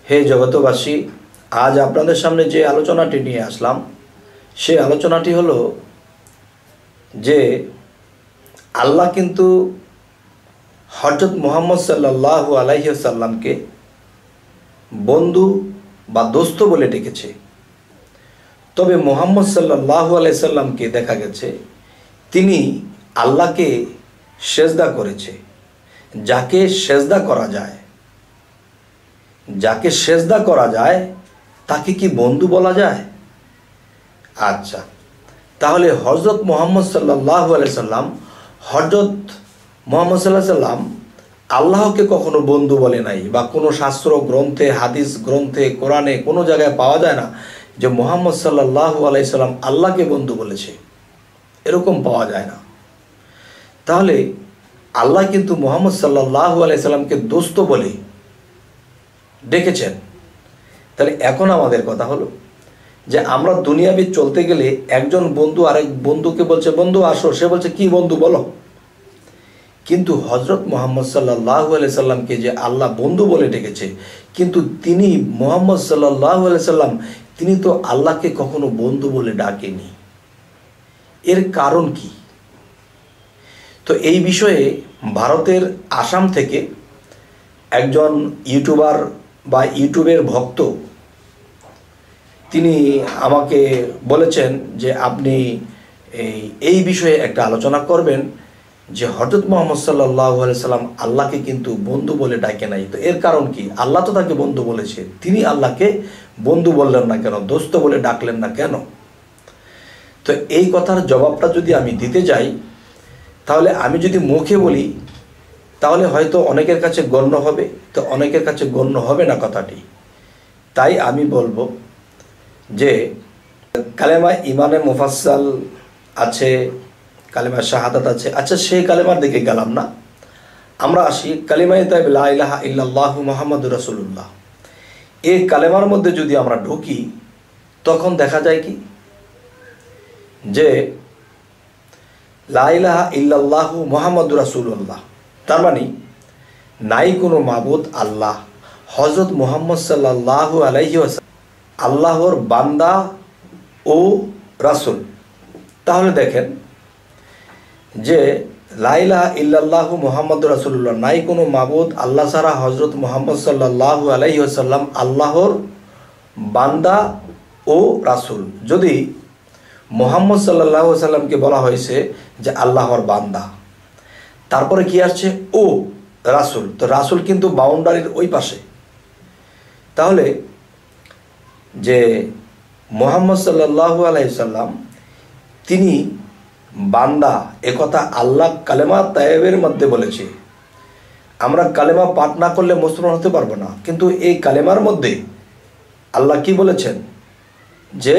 হে জগতবাসী, আজ আপনাদের সামনে যে আলোচনাটি নিয়ে আসলাম সেই আলোচনাটি হলো যে আল্লাহ কিন্তু হযরত মুহাম্মদ সাল্লাল্লাহু আলাইহি ওয়াসাল্লামকে বন্ধু বা দোস্ত বলে ডেকেছে। তবে মুহাম্মদ সাল্লাল্লাহু আলাইহি সাল্লামকে দেখা গেছে তিনি আল্লাহকে সেজদা করেছে। যাকে সেজদা করা যায় তাকে কি বন্ধু বলা যায়? আচ্ছা, তাহলে হযরত মুহাম্মদ সাল্লাল্লাহু আলাইহি সাল্লাম আল্লাহকে কখনো বন্ধু বলে নাই, বা কোনো শাস্ত্র গ্রন্থে, হাদিস গ্রন্থে, কোরআনে কোনো জায়গায় পাওয়া যায় না যে মুহাম্মদ সাল্লাল্লাহু আলাইহি সাল্লাম আল্লাহকে বন্ধু বলেছে, এরকম পাওয়া যায় না। তাহলে আল্লাহ কিন্তু মুহাম্মদ সাল্লাল্লাহু আলাইহি সাল্লামকে দোস্ত বলে ডেকেছেন। তাহলে এখন আমাদের কথা হলো যে আমরা দুনিয়াবি চলতে গেলে একজন বন্ধু আরেক বন্ধুকে বলছে বন্ধু আসো, সে বলছে কি বন্ধু বলো। কিন্তু হযরত মুহাম্মদ সাল্লাল্লাহু আলাইহি সাল্লামকে যে আল্লাহ বন্ধু বলে ডেকেছে, কিন্তু তিনি মুহাম্মদ সাল্লাল্লাহু আলাইহি সাল্লাম তিনি তো আল্লাহকে কখনো বন্ধু বলে ডাকেনি। এর কারণ কি? তো এই বিষয়ে ভারতের আসাম থেকে একজন ইউটিউবার বা ইউটিউবের ভক্ত তিনি আমাকে বলেছেন যে আপনি এই বিষয়ে একটা আলোচনা করবেন যে হযরত মুহাম্মদ সাল্লাল্লাহু আলাইহি সাল্লাম আল্লাহকে কিন্তু বন্ধু বলে ডাকে নাই। তো এর কারণ কি? আল্লাহ তো তাকে বন্ধু বলেছে, তিনি আল্লাহকে বন্ধু বললেন না কেন, দোস্ত বলে ডাকলেন না কেন? তো এই কথার জবাবটা যদি আমি দিতে যাই, তাহলে আমি যদি মুখে বলি তাহলে হয়তো অনেকের কাছে গণ্য হবে, তো অনেকের কাছে গণ্য হবে না কথাটি। তাই আমি বলবো যে কালেমা ইমানে মুফাসসাল আছে, কালেমা শাহাদাত আছে। আচ্ছা, সেই কালেমার দিকে গেলাম না, আমরা আসি কালিমায়ে তাইয়্যিবা লা ইলাহা ইল্লাল্লাহু মুহাম্মাদুর রাসূলুল্লাহ। এই কালেমার মধ্যে যদি আমরা ঢুকি তখন দেখা যায় কি যে লা ইলাহা ইল্লাল্লাহু মুহাম্মাদুর রাসূলুল্লাহ, তার মানে নাই কোনো মাবুদ আল্লাহ, হযরত মুহাম্মদ সাল্লাল্লাহু আলাইহি ওয়াসাল্লাম আল্লাহর বান্দা ও রাসূল। তাহলে দেখেন যে লা ইলাহা ইল্লাল্লাহু মুহাম্মাদুর রাসূলুল্লাহ, নাই কোনো মাবুদ আল্লাহ ছাড়া, হযরত মুহাম্মদ সাল্লাল্লাহু আলাইহি ওয়াসাল্লাম আল্লাহর বান্দা ও রাসূল। যদি মুহাম্মদ সাল্লাল্লাহু আলাইহি ওয়াসাল্লামকে বলা হয়েছে যে আল্লাহর বান্দা, তারপরে কি আসছে? ও রাসূল। তো রাসূল কিন্তু বাউন্ডারির ওই পাশে। তাহলে যে মুহাম্মদ সাল্লাল্লাহু আলাইহি সাল্লাম তিনি বান্দা, একথা আল্লাহ কালেমা তাইয়্যিবের মধ্যে বলেছে। আমরা কালেমা পাঠ না করলে মুসলমান হতে পারবো না, কিন্তু এই কালেমার মধ্যে আল্লাহ কি বলেছেন যে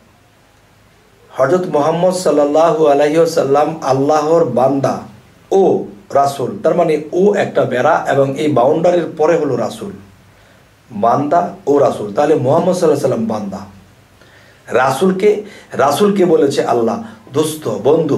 হযরত মুহাম্মদ সাল্লাল্লাহু আলাইহি ওয়াসাল্লাম আল্লাহর বান্দা ও রাসূল। তার মানে ও একটা বেড়া এবং এই বাউন্ডারির পরে হলো রাসূল, বান্দা ও রাসূল। তাহলে মুহাম্মদ সাল্লাল্লাহু আলাইহি ওয়াসাল্লাম বান্দা, রাসূলকে বলেছে আল্লাহ দোস্ত, বন্ধু।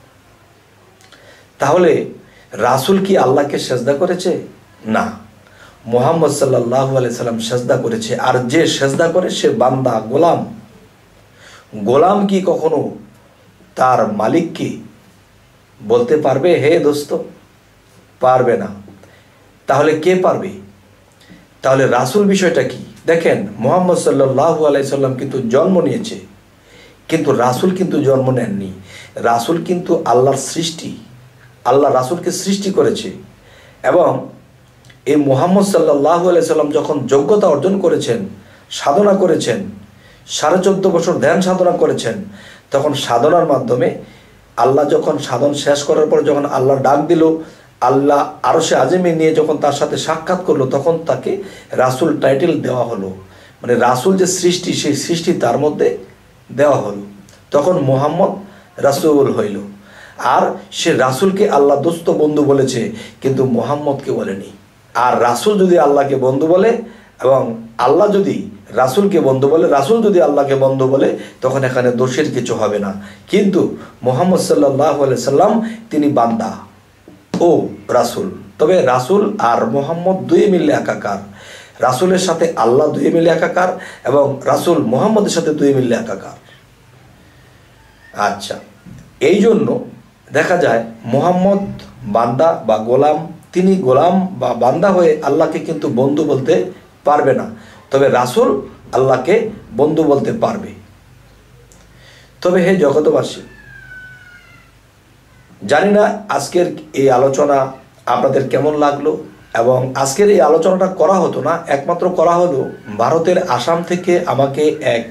তাহলে রাসূল কি আল্লাহকে সেজদা করেছে? না, মুহাম্মদ সাল্লাল্লাহু আলাইহি সাল্লাম সেজদা করেছে। আর যে সেজদা করে সে বান্দা, গোলাম। গোলাম কি কখনো তার মালিককে বলতে পারবে হে দোস্ত? পারবে না। তাহলে কে পারবে? তাহলে রাসূল বিষয়টা কি? দেখেন, মুহাম্মদ সাল্লাল্লাহু আলাইহি সাল্লাম কিন্তু জন্ম নিয়েছে, কিন্তু রাসূল কিন্তু জন্ম নেননি। রাসূল কিন্তু আল্লাহর সৃষ্টি, আল্লাহ রাসূলকে সৃষ্টি করেছে। এবং এই মুহাম্মদ সাল্লাল্লাহু আলাইহি সাল্লাম যখন যোগ্যতা অর্জন করেছেন, সাধনা করেছেন, 14.5 বছর ধ্যান সাধনা করেছেন, তখন সাধনার মাধ্যমে আল্লাহ যখন সাধন শেষ করার পর যখন আল্লাহ ডাক দিল, আল্লাহ আরশে আজিমে নিয়ে যখন তার সাথে সাক্ষাৎ করলো, তখন তাকে রাসূল টাইটেল দেওয়া হলো। মানে রাসূল যে সৃষ্টি, সেই সৃষ্টি তার মধ্যে দেওয়া হলো, তখন মুহাম্মদ রাসূল হইল। আর সে রাসূলকে আল্লাহ দোস্ত, বন্ধু বলেছে, কিন্তু মুহাম্মদকে বলেনি। আর রাসূল যদি আল্লাহকে বন্ধু বলে এবং আল্লাহ যদি রাসূলকে বন্ধু বলে, রাসূল যদি আল্লাহকে বন্ধু বলে, তখন এখানে দোষের কিছু হবে না। কিন্তু মুহাম্মদ সাল্লাল্লাহু আলাইহি সাল্লাম তিনি বান্দা ও রাসূল। তবে রাসূল আর মুহাম্মদ দুই মিলে একাকার। রাসূলের সাথে আল্লাহ দুই মিলে একাকার এবং রাসূল মুহাম্মদের সাথে দুই মিলে একাকার। আচ্ছা, এই জন্য দেখা যায় মুহাম্মদ বান্দা বা গোলাম, তিনি গোলাম বা বান্দা হয়ে আল্লাহকে কিন্তু বন্ধু বলতে পারবে না, তবে রাসূল আল্লাহকে বন্ধু বলতে পারবে। তবে হে জগতবাসী, জানি না আজকের এই আলোচনা আপনাদের কেমন লাগলো, এবং আজকের এই আলোচনাটা করা হতো না, একমাত্র করা হলো ভারতের আসাম থেকে আমাকে এক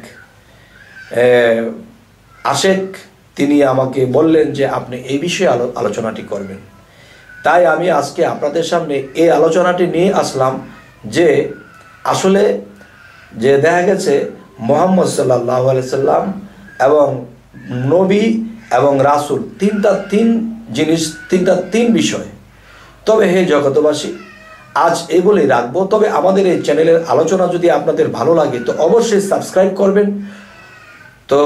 আশেক তিনি আমাকে বললেন যে আপনি এই বিষয়ে আলোচনাটি করবেন। তাই আমি আজকে আপনাদের সামনে এই আলোচনাটি নিয়ে আসলাম যে আসলে যে দেখা গেছে মুহাম্মদ সাল্লাল্লাহু আলাইহি সাল্লাম এবং নবী এবং রাসূল তিন বিষয়। তবে হে জগতবাসী, আজ এই বলেই রাখবো। তবে আমাদের এই চ্যানেলের আলোচনা যদি আপনাদের ভালো লাগে তো অবশ্যই সাবস্ক্রাইব করবেন। তো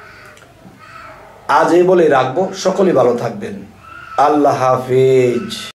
আজ এই বলেই রাখবো, সকলেই ভালো থাকবেন। আল্লাহ হাফেজ।